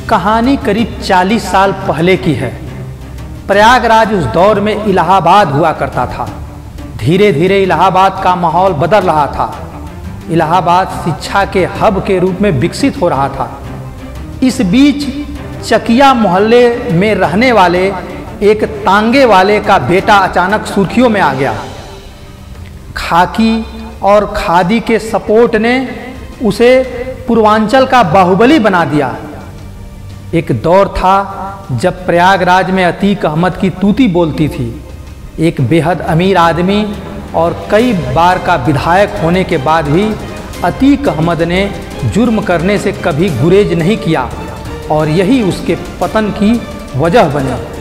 कहानी करीब 40 साल पहले की है। प्रयागराज उस दौर में इलाहाबाद हुआ करता था। धीरे धीरे इलाहाबाद का माहौल बदल रहा था। इलाहाबाद शिक्षा के हब के रूप में विकसित हो रहा था। इस बीच चकिया मोहल्ले में रहने वाले एक तांगे वाले का बेटा अचानक सुर्खियों में आ गया। खाकी और खादी के सपोर्ट ने उसे पूर्वांचल का बाहुबली बना दिया। एक दौर था जब प्रयागराज में अतीक अहमद की तूती बोलती थी। एक बेहद अमीर आदमी और कई बार का विधायक होने के बाद भी अतीक अहमद ने जुर्म करने से कभी गुरेज नहीं किया और यही उसके पतन की वजह बनी।